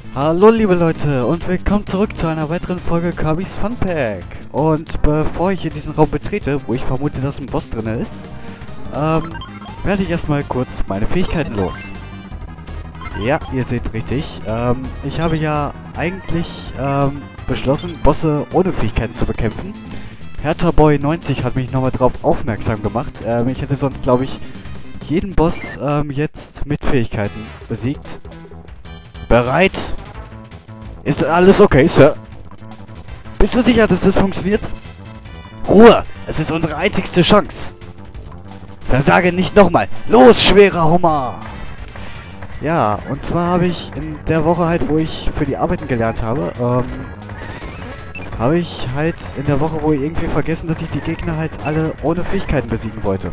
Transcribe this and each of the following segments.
Hallo liebe Leute und willkommen zurück zu einer weiteren Folge Kirby's Fun Pack. Und bevor ich hier diesen Raum betrete, wo ich vermute, dass ein Boss drin ist, werde ich erstmal kurz meine Fähigkeiten los. Ja, ihr seht richtig. Ich habe ja eigentlich beschlossen, Bosse ohne Fähigkeiten zu bekämpfen. Herthaboy90 hat mich nochmal darauf aufmerksam gemacht. Ich hätte sonst, glaube ich, jeden Boss jetzt mit Fähigkeiten besiegt. Bereit? Ist alles okay, Sir? Bist du sicher, dass das funktioniert? Ruhe! Es ist unsere einzigste Chance! Versage nicht nochmal! Los, schwerer Hummer! Ja, und zwar habe ich in der Woche halt, wo ich für die Arbeiten gelernt habe, habe ich halt in der Woche wohl irgendwie vergessen, dass ich die Gegner halt alle ohne Fähigkeiten besiegen wollte.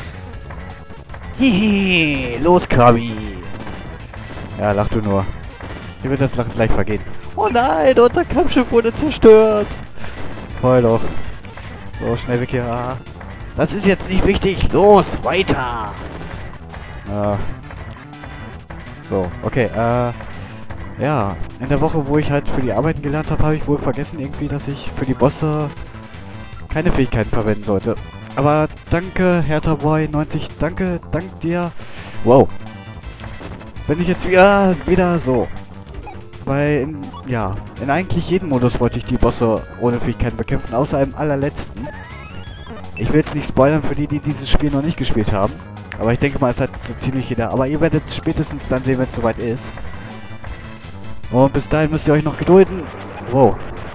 Hihi, los Kirby! Ja, lach du nur. Hier wird das Lachen gleich vergehen. Oh nein, unser Kampfschiff wurde zerstört. Heul doch. So, schnell weg hier. Ah. Das ist jetzt nicht wichtig. Los, weiter. So, okay. Ja, in der Woche, wo ich halt für die Arbeiten gelernt habe, habe ich wohl vergessen irgendwie, dass ich für die Bosse keine Fähigkeiten verwenden sollte. Aber danke, Herthaboy90. Dank dir. Wow. Bin ich jetzt wieder so. Weil, in eigentlich jedem Modus wollte ich die Bosse ohne Fähigkeiten bekämpfen, außer im allerletzten. Ich will jetzt nicht spoilern für die, die dieses Spiel noch nicht gespielt haben. Aber ich denke mal, es hat so ziemlich jeder. Aber ihr werdet es spätestens dann sehen, wenn es soweit ist. Und bis dahin müsst ihr euch noch gedulden. Wow.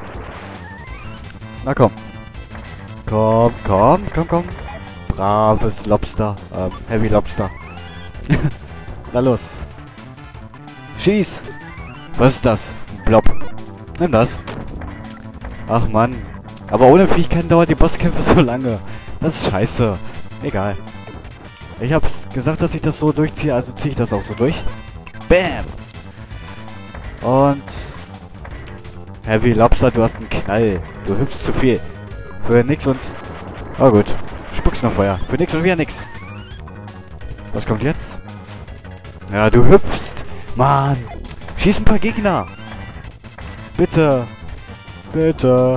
Na komm. Komm. Braves Lobster. Heavy Lobster. Na los. Schieß! Was ist das? Ein Blob. Nimm das. Ach Mann. Aber ohne Fähigkeiten dauert die Bosskämpfe so lange. Das ist scheiße. Egal. Ich hab's gesagt, dass ich das so durchziehe, also ziehe ich das auch so durch. Bam! Und... Heavy Lobster, du hast einen Knall. Du hüpfst zu viel. Für nix und... Oh gut. Spuckst noch Feuer. Für nix und wieder nix. Was kommt jetzt? Ja, du hüpfst. Mann. Schieß ein paar Gegner. Bitte. Bitte.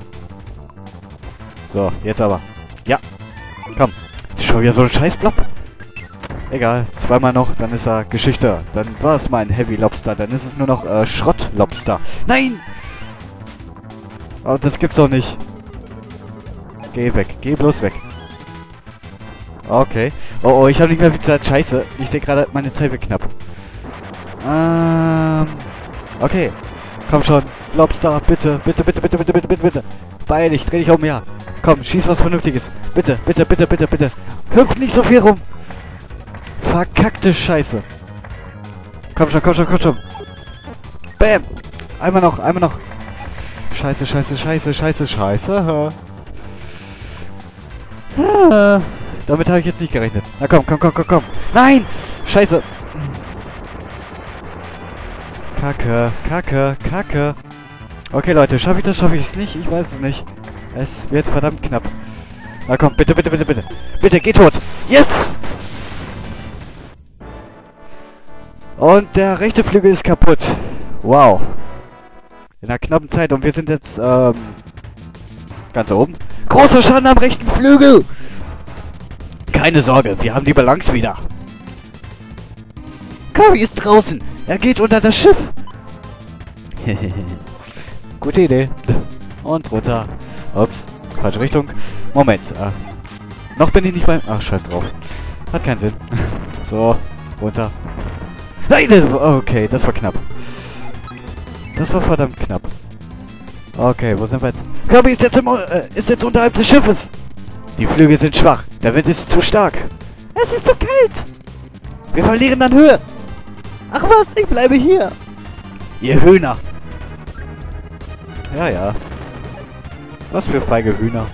So, jetzt aber. Ja. Komm. Schon wieder so ein Scheißblob. Egal. Zweimal noch, dann ist er Geschichte. Dann war es mein Heavy Lobster. Dann ist es nur noch Schrott-Lobster. Nein! Oh, das gibt's doch nicht. Geh weg. Geh bloß weg. Okay. Oh, ich habe nicht mehr viel Zeit. Scheiße. Ich sehe gerade, meine Zeit wird knapp. Okay. Komm schon. Lobster, bitte. Bitte. Beeil dich, dreh dich um, ja. Komm, schieß was Vernünftiges. Bitte. Hüpf nicht so viel rum. Verkackte Scheiße. Komm schon. Bam. Einmal noch. Scheiße. Damit habe ich jetzt nicht gerechnet. Na komm. Nein! Scheiße. Kacke. Okay, Leute, schaffe ich es nicht? Ich weiß es nicht. Es wird verdammt knapp. Na komm, bitte. Bitte, geh tot. Yes! Und der rechte Flügel ist kaputt. Wow. In einer knappen Zeit. Und wir sind jetzt, ganz oben. Großer Schaden am rechten Flügel! Keine Sorge, wir haben die Balance wieder. Kirby ist draußen. Er geht unter das Schiff. Gute Idee. Und runter. Ups. Falsche Richtung. Moment. Noch bin ich nicht beim... Ach, scheiß drauf. Hat keinen Sinn. So. Runter. Nein! Okay, das war knapp. Das war verdammt knapp. Okay, wo sind wir jetzt? Kirby ist jetzt unterhalb des Schiffes. Die Flügel sind schwach. Der Wind ist zu stark. Es ist so kalt. Wir verlieren an Höhe. Ach was, ich bleibe hier. Ihr Hühner. Ja. Was für feige Hühner.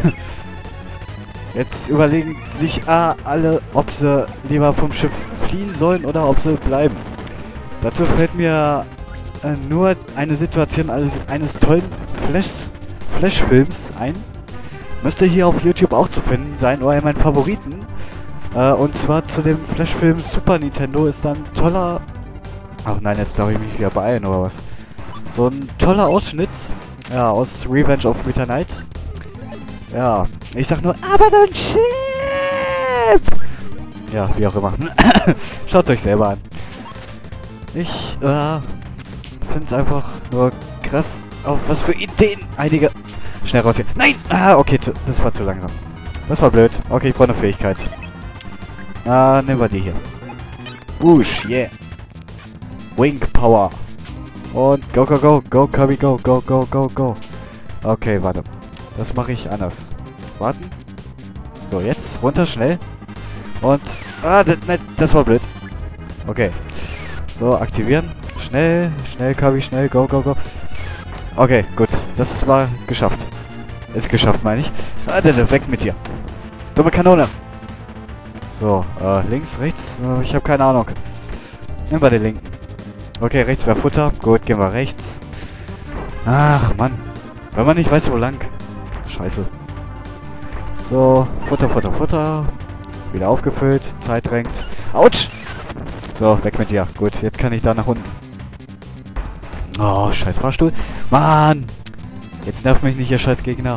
Jetzt überlegen sich alle, ob sie lieber vom Schiff fliehen sollen oder ob sie bleiben. Dazu fällt mir nur eine Situation eines tollen Flash-Films ein. Müsste hier auf YouTube auch zu finden sein, oder in meinen Favoriten. Und zwar zu dem Flash-Film Super Nintendo ist dann toller Ach nein, jetzt darf ich mich wieder beeilen, oder was? So ein toller Ausschnitt. Ja, aus Revenge of Bitter Night. Ja, ich sag nur, aber dein Chip! Ja, wie auch immer. Schaut euch selber an. Ich, finde es einfach nur krass, auf was für Ideen einige... Schnell raus hier. Nein! Ah, okay, das war zu langsam. Das war blöd. Okay, ich brauche eine Fähigkeit. Nehmen wir die hier. Whoosh, yeah. Wing Power. Und go, go, go, go, Kirby, go, go, go, go, go. Okay, warte. Das mache ich anders. Warten. So, jetzt runter, schnell. Und... nein, das war blöd. Okay. So, aktivieren. Schnell, schnell, Kirby, schnell, go, go, go. Okay, gut. Das war geschafft. Ist geschafft, meine ich. Weg mit dir. Dumme Kanone. So, links, rechts. Ich habe keine Ahnung. Nehmen wir den linken. Okay, rechts wäre Futter. Gut, gehen wir rechts. Ach, Mann. Wenn man nicht weiß, wo lang. Scheiße. So, Futter, Futter, Futter. Wieder aufgefüllt. Zeit drängt. Autsch! So, weg mit dir. Gut, jetzt kann ich da nach unten. Oh, scheiß Fahrstuhl. Mann! Jetzt nervt mich nicht, ihr scheiß Gegner.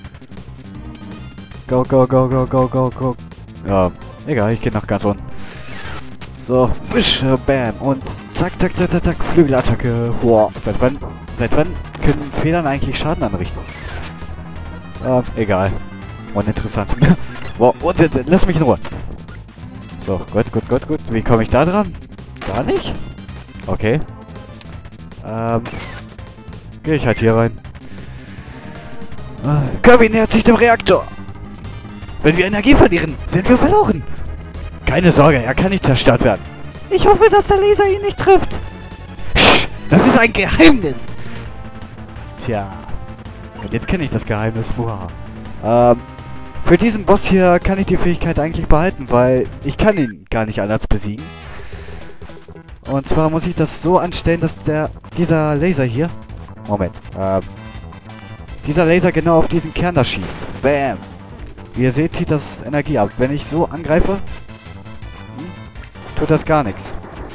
Go, go, go, go, go, go, go. Ja, egal, ich gehe nach ganz unten. So, wisch, bam. Und zack, zack, zack, zack, zack. Flügelattacke. Boah, seit wann können Federn eigentlich Schaden anrichten? Egal. Uninteressant. Boah, lass mich in Ruhe. So, gut, gut, gut, gut. Wie komme ich da dran? Gar nicht? Okay. Gehe ich halt hier rein. Kirby nähert sich dem Reaktor. Wenn wir Energie verlieren, sind wir verloren. Keine Sorge, er kann nicht zerstört werden. Ich hoffe, dass der Laser ihn nicht trifft. Sch, das ist ein Geheimnis. Tja. Und jetzt kenne ich das Geheimnis. Für diesen Boss hier kann ich die Fähigkeit eigentlich behalten, weil ich kann ihn gar nicht anders besiegen. Und zwar muss ich das so anstellen, dass dieser Laser hier... Moment. Dieser Laser genau auf diesen Kern da schießt. Bam. Wie ihr seht, zieht das Energie ab. Wenn ich so angreife, tut das gar nichts.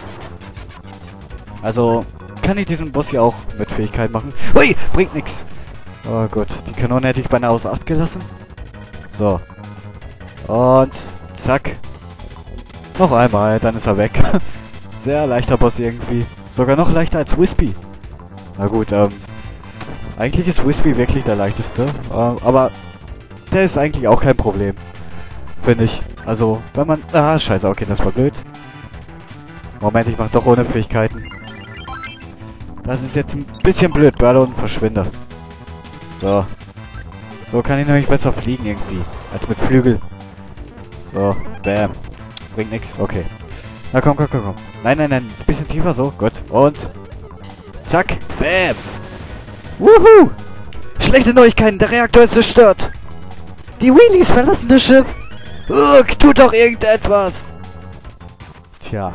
Also kann ich diesen Boss hier auch mit Fähigkeit machen. Ui, bringt nichts. Oh gut, die Kanone hätte ich beinahe außer Acht gelassen. So. Und zack. Noch einmal, dann ist er weg. Sehr leichter Boss irgendwie. Sogar noch leichter als Wispy. Na gut, eigentlich ist Wispy wirklich der leichteste. Aber der ist eigentlich auch kein Problem. Finde ich. Also, wenn man... Ah, scheiße, okay, das war blöd. Moment, ich mach doch ohne Fähigkeiten. Das ist jetzt ein bisschen blöd. Ballon, verschwinde. So. So kann ich nämlich besser fliegen irgendwie. Als mit Flügel. So, bam. Bringt nix. Okay. Na komm, komm, komm, komm. Nein, nein, nein. Ein bisschen tiefer, so. Gut. Und... Zack. Bam. Wuhu! Schlechte Neuigkeiten. Der Reaktor ist zerstört. Die Wheelies verlassen das Schiff. Tut doch irgendetwas. Tja.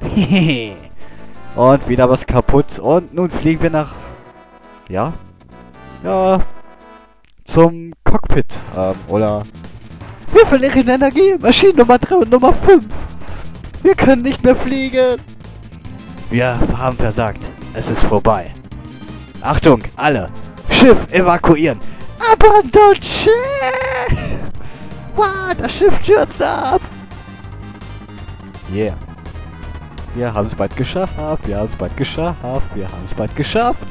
Und wieder was kaputt. Und nun fliegen wir nach... Ja? Ja. Zum Cockpit. Oder... Wir verlieren Energie. Maschinen Nummer 3 und Nummer 5. Wir können nicht mehr fliegen. Wir haben versagt. Es ist vorbei. Achtung, alle. Schiff evakuieren. Abandon Schiff. Wow, das Schiff stürzt ab. Yeah. Wir haben es bald geschafft. Wir haben es bald geschafft. Wir haben es bald geschafft.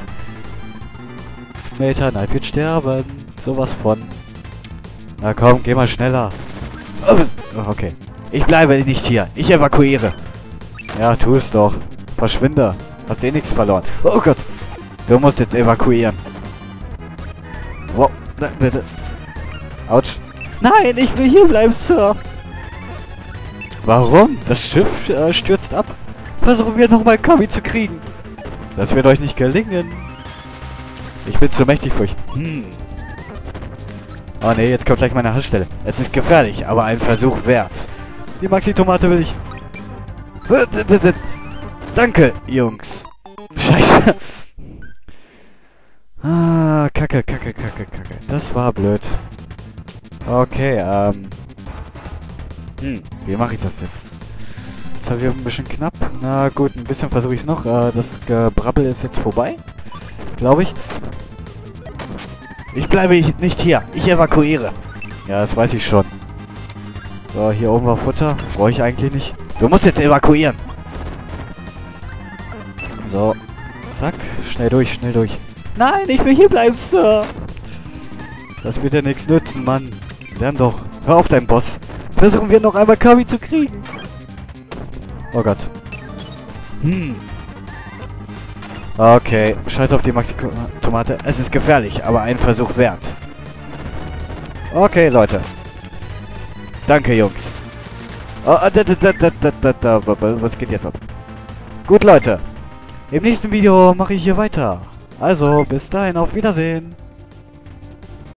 Meta Knight wird sterben. Sowas von. Na komm, geh mal schneller. Oh, okay. Ich bleibe nicht hier. Ich evakuiere. Ja, tu es doch. Verschwinde. Hast eh nichts verloren. Oh Gott. Du musst jetzt evakuieren. Wow. Autsch. Nein, ich will hier bleiben, Sir. Warum? Das Schiff stürzt ab. Versuchen wir nochmal Kirby zu kriegen. Das wird euch nicht gelingen. Ich bin zu mächtig für euch. Oh ne, jetzt kommt gleich meine Hassstelle. Es ist gefährlich, aber ein Versuch wert. Die Maxi-Tomate will ich. Danke, Jungs. Scheiße. Ah, Kacke, Kacke, Kacke, Kacke. Das war blöd. Okay, wie mache ich das jetzt? Jetzt habe ich ein bisschen knapp. Na gut, ein bisschen versuche ich es noch. Das Gebrabbel ist jetzt vorbei. Glaube ich. Ich bleibe nicht hier. Ich evakuiere. Ja, das weiß ich schon. So, hier oben war Futter. Brauche ich eigentlich nicht. Du musst jetzt evakuieren. So. Zack. Schnell durch, schnell durch. Nein, ich will hier bleiben, Sir. Das wird ja nichts nützen, Mann. Lern doch. Hör auf, dein Boss. Versuchen wir noch einmal Kirby zu kriegen. Oh Gott. Okay, scheiß auf die Maxi-Tomate. Es ist gefährlich, aber ein Versuch wert. Okay, Leute. Danke, Jungs. Oh, was geht jetzt ab? Gut, Leute. Im nächsten Video mache ich hier weiter. Also, bis dahin, auf Wiedersehen.